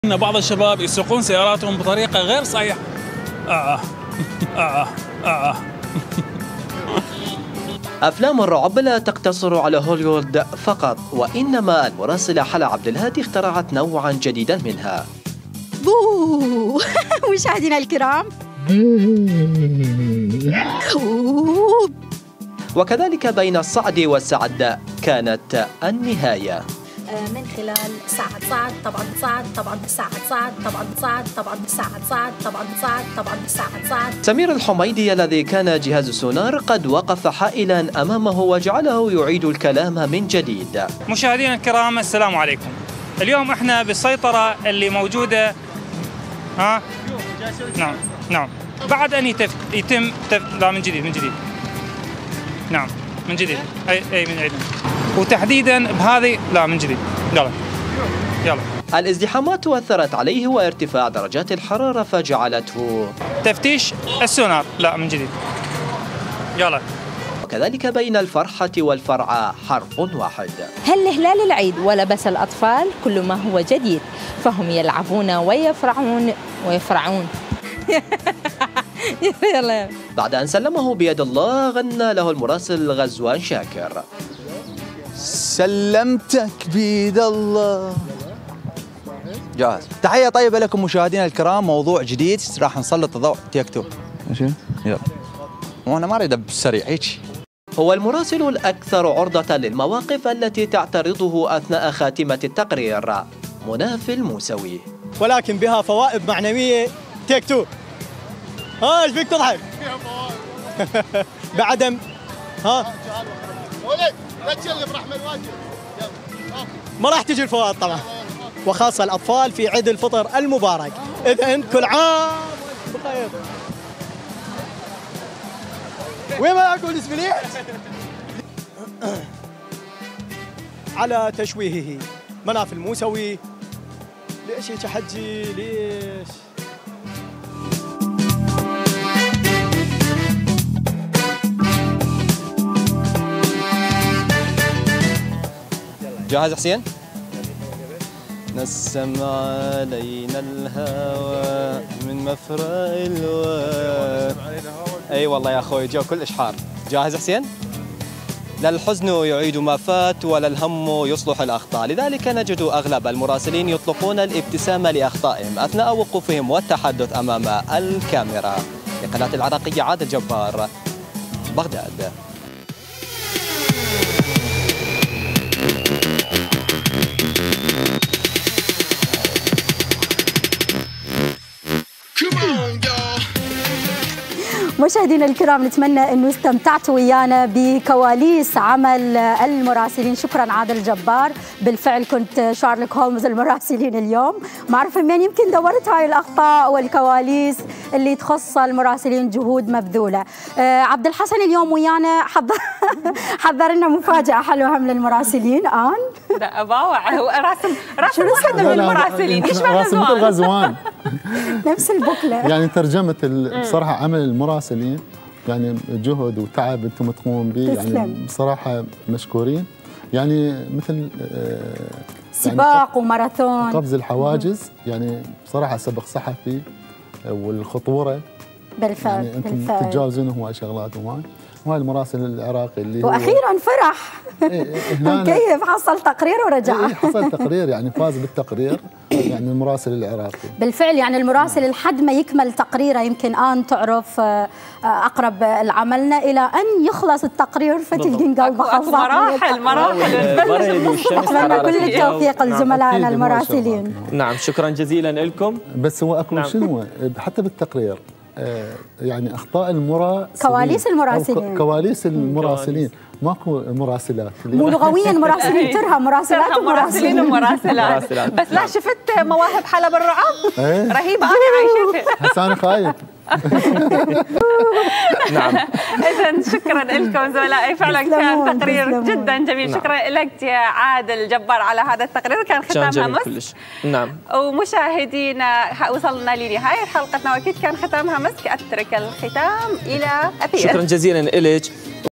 إن بعض الشباب يسوقون سياراتهم بطريقة غير صحيحة. أفلام الرعب لا تقتصر على هوليوود فقط، وإنما المراسلة حلا عبد الهادي اخترعت نوعا جديدا منها. بو مشاهدينا الكرام، وكذلك بين الصعد والسعد كانت النهاية. من خلال صعد طبعا صعد طبعا صعد طبعا صعد طبعا صعد طبعا صعد. سمير الحميدي الذي كان جهاز السونار قد وقف حائلا أمامه وجعله يعيد الكلام من جديد. مشاهدينا الكرام، السلام عليكم. اليوم احنا بالسيطرة اللي موجودة نعم بعد ان يتم لا من جديد نعم من جديد اي من عيد، وتحديدا بهذه لا من جديد يلا. الازدحامات أثرت عليه وارتفاع درجات الحرارة فجعلته تفتيش السونار لا من جديد يلا. وكذلك بين الفرحة والفرعة حرف واحد. هل هلال العيد ولبس الأطفال كل ما هو جديد، فهم يلعبون ويفرعون يلا. بعد أن سلمه بيد الله غنى له المراسل غزوان شاكر. سلمتك بيد الله. جاهز. تحية طيبة لكم مشاهدينا الكرام، موضوع جديد راح نسلط الضوء تيك تو. ماشي يلا. وانا ما اريد بالسريع هيك. هو المراسل الأكثر عرضة للمواقف التي تعترضه أثناء خاتمة التقرير، مناف الموسوي، ولكن بها فوائد معنوية. تيك تو. ايش فيك تضحك؟ فيها فوائد. بعدم ولد لا تشلف رحمة الواجب. ما راح تجي الفوائد طبعا، وخاصة الأطفال في عيد الفطر المبارك. إذن كل عام بخير. وين ما أقول اسمي على تشويهه. مناف الموسوي. ليش يا حجي ليش؟ جاهز حسين؟ نسم علينا الهوى من مفرق الواد. اي والله يا اخوي جو كلش حار. جاهز حسين؟ لا الحزن يعيد ما فات ولا الهم يصلح الأخطاء، لذلك نجد أغلب المراسلين يطلقون الابتسامة لأخطائهم أثناء وقوفهم والتحدث أمام الكاميرا. لقناة العراقية عادل جبار، بغداد. مشاهدينا الكرام، نتمنى انه استمتعتوا ويانا بكواليس عمل المراسلين. شكرا عادل جبار، بالفعل كنت شارلوك هولمز المراسلين اليوم. ما اعرف منين يمكن دورت هاي الاخطاء والكواليس اللي تخص المراسلين، جهود مبذوله. عبد الحسن اليوم ويانا حضر لنا مفاجاه حلوه هم للمراسلين. لا باوع، هو راسم واحد من المراسلين. ايش معنى غزوان؟ نفس البوكله. يعني ترجمة بصراحة عمل المراسلين، يعني جهد وتعب انتم تقومون به، يعني بصراحة مشكورين. يعني مثل سباق يعني وماراثون، قفز الحواجز، يعني بصراحة سبق صحفي والخطورة بالفعل. يعني انتم تتجاوزون هواي شغلات وهاي المراسل العراقي اللي واخيرا فرح. كيف حصل تقرير ورجع. حصل تقرير، يعني فاز بالتقرير، يعني المراسل العراقي بالفعل. يعني المراسل لحد ما يكمل تقريره يمكن تعرف اقرب العملنا الى ان يخلص التقرير فتلقين قلبه مراحل. اتمنى كل التوفيق لزملائنا المراسلين. نعم شكرا جزيلا لكم. بس هو اكو شنو حتى بالتقرير يعني اخطاء المراسلين، كواليس المراسلين ماكو مراسلات. مو لغويا مراسلين، ترها مراسلات ومراسلات. بس لا شفت مواهب حلب الرعب رهيبه، انا عايشتها. هسه انا خايف. نعم. اذا شكرا لكم زملائي، فعلا كان تقرير جدا جميل. شكرا لك يا عادل جبار على هذا التقرير، كان ختامها مسك. نعم. ومشاهدينا وصلنا لنهايه حلقتنا، واكيد كان ختامها مسك. اترك الختام الى أبير. شكرا جزيلا لك.